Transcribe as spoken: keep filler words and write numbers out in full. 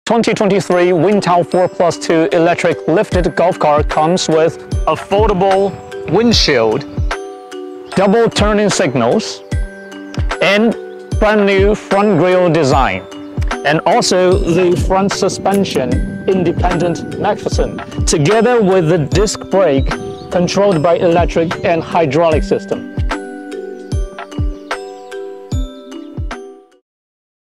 twenty twenty-three Wintao four plus two electric lifted golf cart comes with a foldable windshield, double turning signals, and brand new front grille design, and also the front suspension independent mechanism, together with the disc brake controlled by electric and hydraulic system.